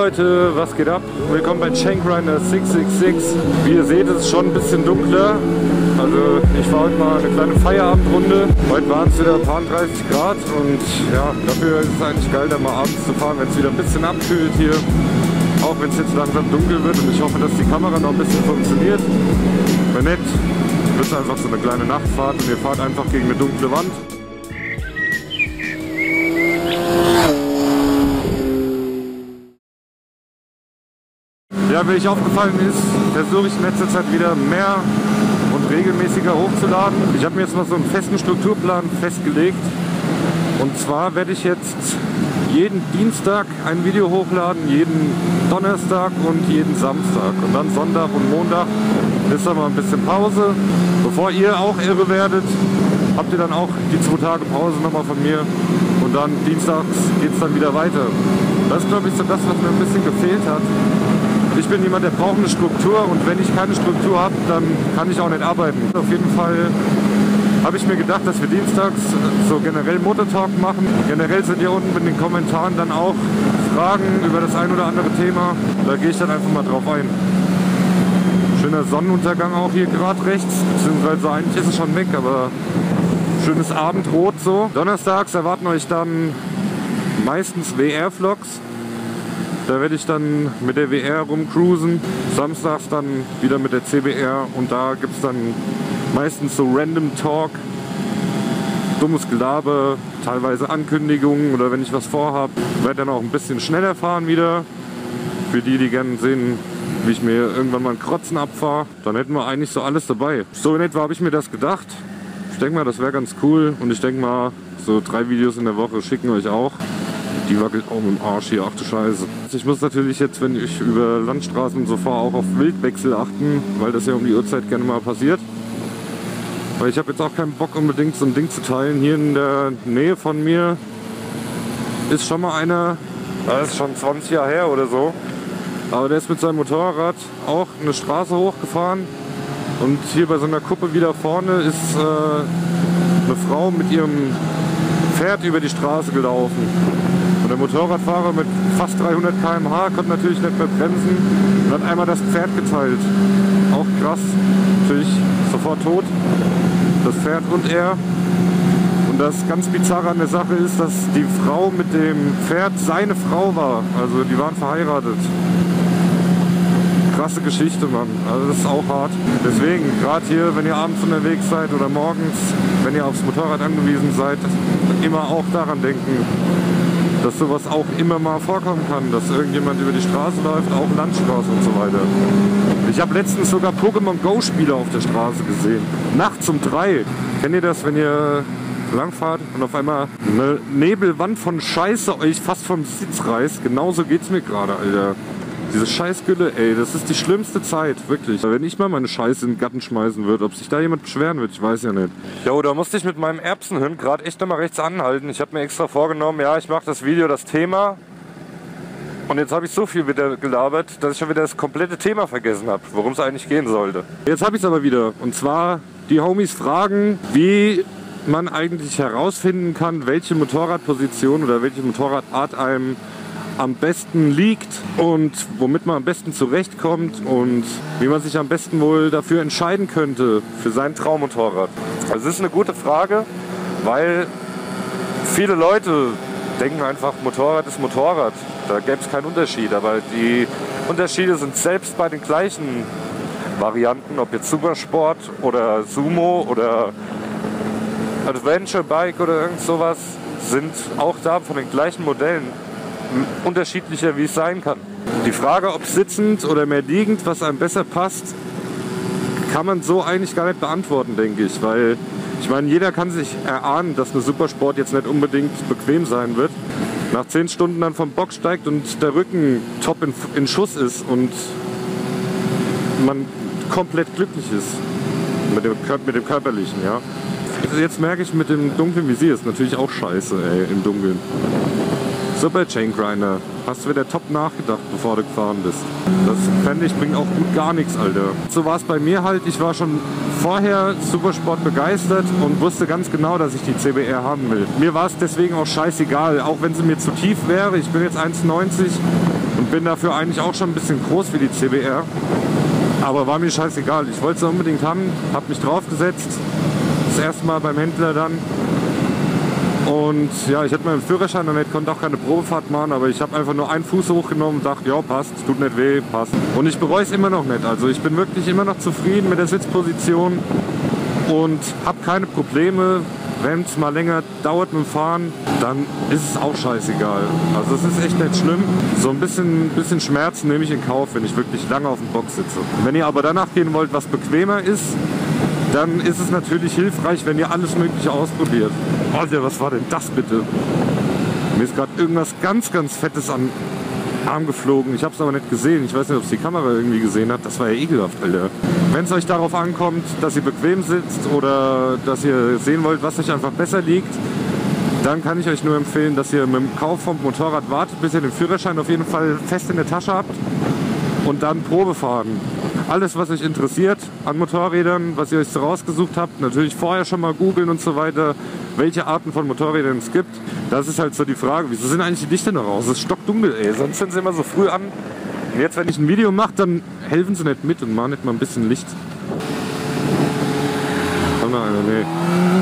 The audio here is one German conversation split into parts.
Leute, was geht ab? Willkommen bei Chaingrinder 666. Wie ihr seht, ist es schon ein bisschen dunkler. Also ich fahre heute mal eine kleine Feierabendrunde. Heute waren es wieder ein paar 30 Grad und ja, dafür ist es eigentlich geil, da mal abends zu fahren, wenn es wieder ein bisschen abkühlt hier. Auch wenn es jetzt langsam dunkel wird, und ich hoffe, dass die Kamera noch ein bisschen funktioniert. Wenn nicht, wird es einfach so eine kleine Nachtfahrt und ihr fahrt einfach gegen eine dunkle Wand. Ja, wie euch aufgefallen ist, versuche ich in letzter Zeit wieder mehr und regelmäßiger hochzuladen. Ich habe mir jetzt mal so einen festen Strukturplan festgelegt. Und zwar werde ich jetzt jeden Dienstag ein Video hochladen, jeden Donnerstag und jeden Samstag. Und dann Sonntag und Montag ist dann mal ein bisschen Pause. Bevor ihr auch irre werdet, habt ihr dann auch die 2 Tage Pause nochmal von mir. Und dann dienstags geht es dann wieder weiter. Das ist, glaube ich, so das, was mir ein bisschen gefehlt hat. Ich bin jemand, der braucht eine Struktur, und wenn ich keine Struktur habe, dann kann ich auch nicht arbeiten. Auf jeden Fall habe ich mir gedacht, dass wir dienstags so generell Motortalk machen. Generell sind hier unten in den Kommentaren dann auch Fragen über das ein oder andere Thema. Da gehe ich dann einfach mal drauf ein. Schöner Sonnenuntergang auch hier gerade rechts, beziehungsweise eigentlich ist es schon weg, aber schönes Abendrot so. Donnerstags erwarten euch dann meistens WR-Vlogs. Da werde ich dann mit der WR rumcruisen. Samstags dann wieder mit der CBR, und da gibt es dann meistens so Random Talk, dummes Gelaber, teilweise Ankündigungen oder wenn ich was vorhabe. Werde dann auch ein bisschen schneller fahren wieder. Für die, die gerne sehen, wie ich mir irgendwann mal einen Krotzen abfahre, dann hätten wir eigentlich so alles dabei. So in etwa habe ich mir das gedacht. Ich denke mal, das wäre ganz cool, und ich denke mal, so 3 Videos in der Woche schicken euch auch. Die wackelt auch mit dem Arsch hier, ach du Scheiße. Ich muss natürlich jetzt, wenn ich über Landstraßen und so fahre, auch auf Wildwechsel achten, weil das ja um die Uhrzeit gerne mal passiert. Weil ich habe jetzt auch keinen Bock, unbedingt so ein Ding zu teilen. Hier in der Nähe von mir ist schon mal einer, das ist schon 20 Jahre her oder so, aber der ist mit seinem Motorrad auch eine Straße hochgefahren, und hier bei so einer Kuppe wieder vorne ist eine Frau mit ihrem Pferd über die Straße gelaufen. Und der Motorradfahrer mit fast 300 km/h konnte natürlich nicht mehr bremsen und hat einmal das Pferd geteilt. Auch krass, natürlich sofort tot, das Pferd und er. Und das ganz Bizarre an der Sache ist, dass die Frau mit dem Pferd seine Frau war. Also die waren verheiratet. Krasse Geschichte, Mann. Also das ist auch hart. Deswegen, gerade hier, wenn ihr abends unterwegs seid oder morgens, wenn ihr aufs Motorrad angewiesen seid, immer auch daran denken, dass sowas auch immer mal vorkommen kann, dass irgendjemand über die Straße läuft, auch Landstraße und so weiter. Ich habe letztens sogar Pokémon Go Spieler auf der Straße gesehen. Nachts um 3. Kennt ihr das, wenn ihr langfahrt und auf einmal eine Nebelwand von Scheiße euch fast vom Sitz reißt? Genauso geht's mir gerade, Alter. Diese Scheißgülle, ey, das ist die schlimmste Zeit, wirklich. Wenn ich mal meine Scheiße in den Garten schmeißen würde, ob sich da jemand beschweren wird, ich weiß ja nicht. Jo, da musste ich mit meinem Erbsenhirn gerade echt nochmal rechts anhalten. Ich habe mir extra vorgenommen, ja, ich mache das Video, das Thema. Und jetzt habe ich so viel wieder gelabert, dass ich schon wieder das komplette Thema vergessen habe, worum es eigentlich gehen sollte. Jetzt habe ich es aber wieder. Und zwar, die Homies fragen, wie man eigentlich herausfinden kann, welche Motorradposition oder welche Motorradart einem am besten liegt und womit man am besten zurechtkommt und wie man sich am besten wohl dafür entscheiden könnte für sein Traummotorrad. Also es ist eine gute Frage, weil viele Leute denken einfach, Motorrad ist Motorrad, da gäbe es keinen Unterschied, aber die Unterschiede sind selbst bei den gleichen Varianten, ob jetzt Supersport oder Sumo oder Adventure Bike oder irgend sowas, sind auch da von den gleichen Modellen unterschiedlicher, wie es sein kann. Die Frage, ob sitzend oder mehr liegend, was einem besser passt, kann man so eigentlich gar nicht beantworten, denke ich, weil ich meine, jeder kann sich erahnen, dass eine Supersport jetzt nicht unbedingt bequem sein wird. Nach 10 Stunden dann vom Bock steigt und der Rücken top in Schuss ist und man komplett glücklich ist mit dem Körperlichen, ja. Jetzt merke ich mit dem dunklen Visier ist natürlich auch scheiße, ey, im Dunkeln. Super Chaingrinder, hast du wieder top nachgedacht, bevor du gefahren bist. Das fände ich bringt auch gut gar nichts, Alter. So war es bei mir halt, ich war schon vorher Supersport begeistert und wusste ganz genau, dass ich die CBR haben will. Mir war es deswegen auch scheißegal, auch wenn sie mir zu tief wäre. Ich bin jetzt 1,90 und bin dafür eigentlich auch schon ein bisschen groß für die CBR. Aber war mir scheißegal. Ich wollte sie unbedingt haben, habe mich draufgesetzt. Das erste Mal beim Händler dann. Und ja, ich hatte meinen Führerschein noch nicht, konnte auch keine Probefahrt machen, aber ich habe einfach nur einen Fuß hochgenommen und dachte, ja, passt, tut nicht weh, passt. Und ich bereue es immer noch nicht. Also ich bin wirklich immer noch zufrieden mit der Sitzposition und habe keine Probleme. Wenn es mal länger dauert mit dem Fahren, dann ist es auch scheißegal. Also es ist echt nicht schlimm. So ein bisschen Schmerzen nehme ich in Kauf, wenn ich wirklich lange auf dem Bock sitze. Wenn ihr aber danach gehen wollt, was bequemer ist, dann ist es natürlich hilfreich, wenn ihr alles Mögliche ausprobiert. Alter, was war denn das bitte? Mir ist gerade irgendwas ganz Fettes am Arm geflogen. Ich habe es aber nicht gesehen. Ich weiß nicht, ob es die Kamera irgendwie gesehen hat. Das war ja ekelhaft, Alter. Wenn es euch darauf ankommt, dass ihr bequem sitzt oder dass ihr sehen wollt, was euch einfach besser liegt, dann kann ich euch nur empfehlen, dass ihr mit dem Kauf vom Motorrad wartet, bis ihr den Führerschein auf jeden Fall fest in der Tasche habt und dann Probe fahren. Alles, was euch interessiert an Motorrädern, was ihr euch so rausgesucht habt, natürlich vorher schon mal googeln und so weiter, welche Arten von Motorrädern es gibt. Das ist halt so die Frage, wieso sind eigentlich die Lichter noch aus? Es ist stockdunkel, ey, sonst sind sie immer so früh an. Und jetzt, wenn ich ein Video mache, dann helfen sie nicht mit und machen nicht mal ein bisschen Licht. Komm mal einer, nee.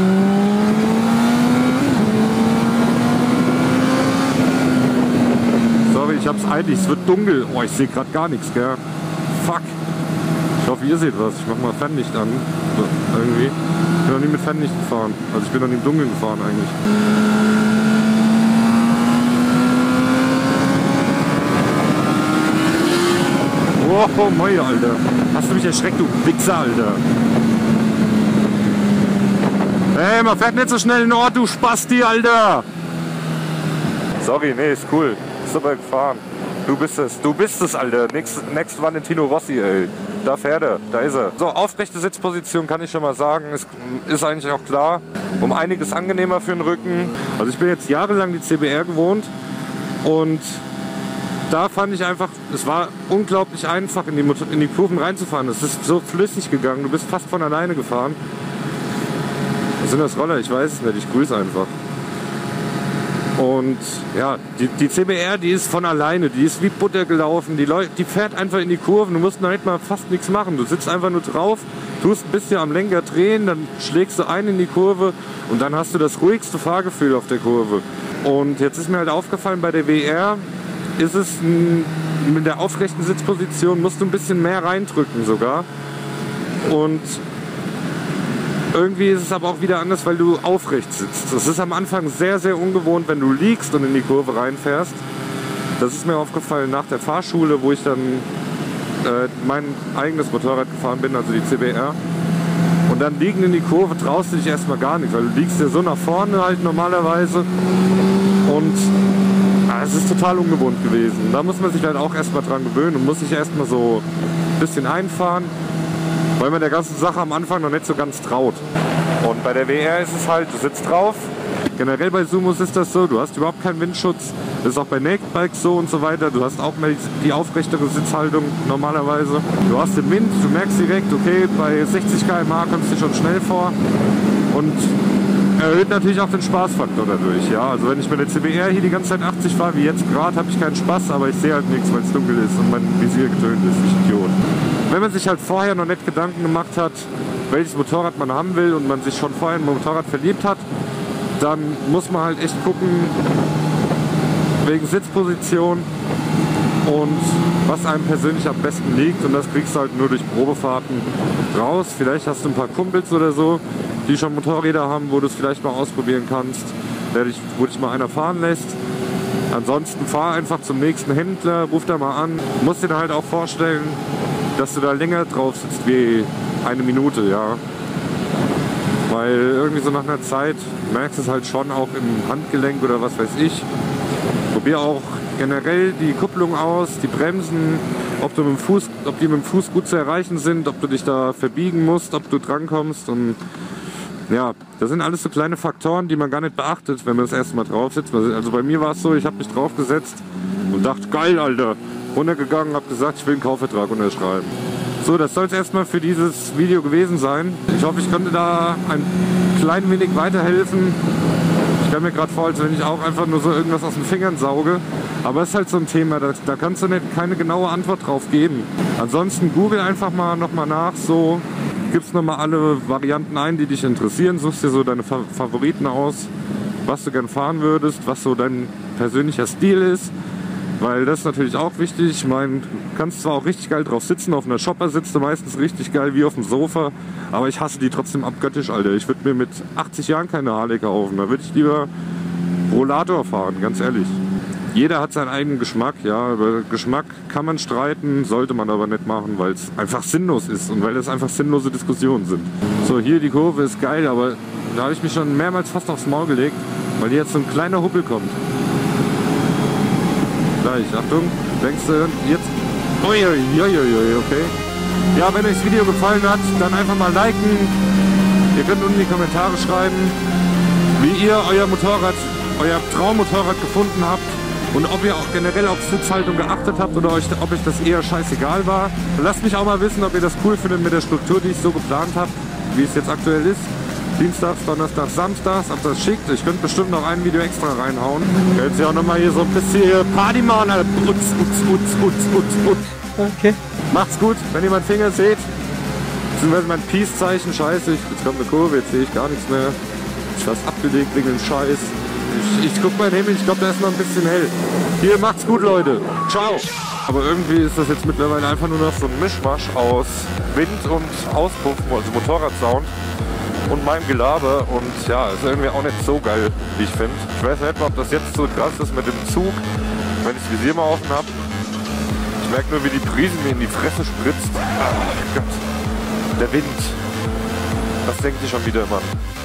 Sorry, ich hab's eilig, es wird dunkel. Oh, ich sehe gerade gar nichts, gell? Fuck. Ich hoffe, ihr seht was. Ich mach mal Fernlicht an. So, irgendwie. Ich bin noch nie mit Fernlicht gefahren. Also ich bin noch nie im Dunkeln gefahren eigentlich. Oh, Mäuer, Alter. Hast du mich erschreckt, du Wichser, Alter. Hey, man fährt nicht so schnell in den Ort, du Spasti, Alter. Sorry, nee, ist cool. Ist aber gefahren. Du bist es, Alter. Next Valentino Rossi, ey. Da fährt er, da ist er. So, aufrechte Sitzposition kann ich schon mal sagen, ist eigentlich auch klar. Um einiges angenehmer für den Rücken. Also ich bin jetzt jahrelang die CBR gewohnt und da fand ich einfach, es war unglaublich einfach in die Kurven reinzufahren. Es ist so flüssig gegangen, du bist fast von alleine gefahren. Was sind das Roller? Ich weiß es nicht, ich grüße einfach. Und ja, die CBR, die ist von alleine, die ist wie Butter gelaufen, die fährt einfach in die Kurven, du musst noch nicht mal fast nichts machen, du sitzt einfach nur drauf, tust ein bisschen am Lenker drehen, dann schlägst du ein in die Kurve und dann hast du das ruhigste Fahrgefühl auf der Kurve. Und jetzt ist mir halt aufgefallen, bei der WR ist es mit der aufrechten Sitzposition, musst du ein bisschen mehr reindrücken sogar. Und irgendwie ist es aber auch wieder anders, weil du aufrecht sitzt. Das ist am Anfang sehr, sehr ungewohnt, wenn du liegst und in die Kurve reinfährst. Das ist mir aufgefallen nach der Fahrschule, wo ich dann mein eigenes Motorrad gefahren bin, also die CBR. Und dann liegen in die Kurve traust du dich erstmal gar nicht, weil du liegst ja so nach vorne halt normalerweise. Und es ist total ungewohnt gewesen. Da muss man sich halt auch erstmal dran gewöhnen und muss sich erstmal so ein bisschen einfahren, weil man der ganzen Sache am Anfang noch nicht so ganz traut. Und bei der WR ist es halt, du sitzt drauf. Generell bei Sumos ist das so, du hast überhaupt keinen Windschutz. Das ist auch bei Naked Bikes so und so weiter. Du hast auch mehr die aufrechtere Sitzhaltung normalerweise. Du hast den Wind, du merkst direkt, okay, bei 60 km/h kommst du schon schnell vor. Und erhöht natürlich auch den Spaßfaktor dadurch. Ja? Also wenn ich mit der CBR hier die ganze Zeit 80 fahre, wie jetzt gerade, habe ich keinen Spaß, aber ich sehe halt nichts, weil es dunkel ist und mein Visier getönt ist. Ich Idiot. Wenn man sich halt vorher noch nicht Gedanken gemacht hat, welches Motorrad man haben will und man sich schon vorher in ein Motorrad verliebt hat, dann muss man halt echt gucken, wegen Sitzposition und was einem persönlich am besten liegt. Und das kriegst du halt nur durch Probefahrten raus. Vielleicht hast du ein paar Kumpels oder so, die schon Motorräder haben, wo du es vielleicht mal ausprobieren kannst, wo dich mal einer fahren lässt. Ansonsten fahr einfach zum nächsten Händler, ruf da mal an. Du musst dir halt auch vorstellen, dass du da länger drauf sitzt wie eine Minute, ja. Weil irgendwie so nach einer Zeit merkst du es halt schon auch im Handgelenk oder was weiß ich. Probier auch generell die Kupplung aus, die Bremsen, ob die mit dem Fuß gut zu erreichen sind, ob du dich da verbiegen musst, ob du drankommst. Und ja, das sind alles so kleine Faktoren, die man gar nicht beachtet, wenn man das erste Mal drauf sitzt. Also bei mir war es so, ich habe mich drauf gesetzt und dachte, geil, Alter. Runtergegangen, habe gesagt, ich will einen Kaufvertrag unterschreiben. So, das soll es erstmal für dieses Video gewesen sein. Ich hoffe, ich konnte da ein klein wenig weiterhelfen. Ich stelle mir gerade vor, als wenn ich auch einfach nur so irgendwas aus den Fingern sauge. Aber es ist halt so ein Thema, da kannst du keine genaue Antwort drauf geben. Ansonsten google einfach mal nochmal nach, so gibst nochmal alle Varianten ein, die dich interessieren, suchst dir so deine Favoriten aus, was du gern fahren würdest, was so dein persönlicher Stil ist. Weil das ist natürlich auch wichtig. Ich meine, du kannst zwar auch richtig geil drauf sitzen, auf einer Shopper sitzt du meistens richtig geil wie auf dem Sofa, aber ich hasse die trotzdem abgöttisch, Alter. Ich würde mir mit 80 Jahren keine Harley kaufen, da würde ich lieber Rollator fahren, ganz ehrlich. Jeder hat seinen eigenen Geschmack, ja. Über Geschmack kann man streiten, sollte man aber nicht machen, weil es einfach sinnlos ist und weil es einfach sinnlose Diskussionen sind. So, hier die Kurve ist geil, aber da habe ich mich schon mehrmals fast aufs Maul gelegt, weil hier jetzt so ein kleiner Huppel kommt. Gleich, Achtung, denkst du jetzt? Uiuiuiui, okay. Ja, wenn euch das Video gefallen hat, dann einfach mal liken. Ihr könnt unten in die Kommentare schreiben, wie ihr euer Traummotorrad gefunden habt und ob ihr auch generell auf Sitzhaltung geachtet habt oder ob euch das eher scheißegal war. Lasst mich auch mal wissen, ob ihr das cool findet mit der Struktur, die ich so geplant habe, wie es jetzt aktuell ist. Dienstags, Donnerstags, Samstags, ob das schickt. Ich könnte bestimmt noch ein Video extra reinhauen. Jetzt ja auch nochmal hier so ein bisschen Party machen. Okay. Macht's gut, wenn ihr meinen Finger seht. Beziehungsweise mein Peace-Zeichen. Scheiße, jetzt kommt eine Kurve, jetzt sehe ich gar nichts mehr. Ich fast abgelegt wegen dem Scheiß. Ich guck mal in den Himmel, ich glaube, da ist noch ein bisschen hell. Hier, macht's gut, Leute. Ciao. Aber irgendwie ist das jetzt mittlerweile einfach nur noch so ein Mischmasch aus Wind und Auspuff, also Motorradsound und meinem Gelaber, und ja, ist irgendwie auch nicht so geil, wie ich finde. Ich weiß nicht mal, ob das jetzt so krass ist mit dem Zug, wenn ich das Visier mal offen habe. Ich merke nur, wie die Brise mir in die Fresse spritzt. Ach Gott, der Wind. Was denkt ihr schon wieder, Mann?